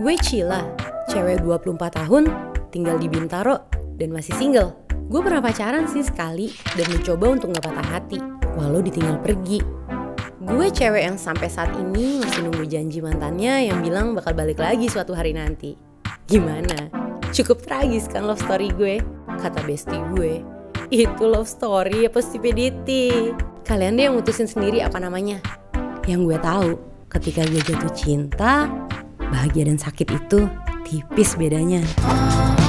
Gue Cila, cewek 24 tahun, tinggal di Bintaro, dan masih single. Gue pernah pacaran sih sekali dan mencoba untuk gak patah hati, walau ditinggal pergi. Gue cewek yang sampai saat ini masih nunggu janji mantannya yang bilang bakal balik lagi suatu hari nanti. Gimana? Cukup tragis kan love story gue? Kata bestie gue, itu love story apa stupidity? Kalian deh yang mutusin sendiri apa namanya. Yang gue tahu, ketika gue jatuh cinta, bahagia dan sakit itu tipis bedanya.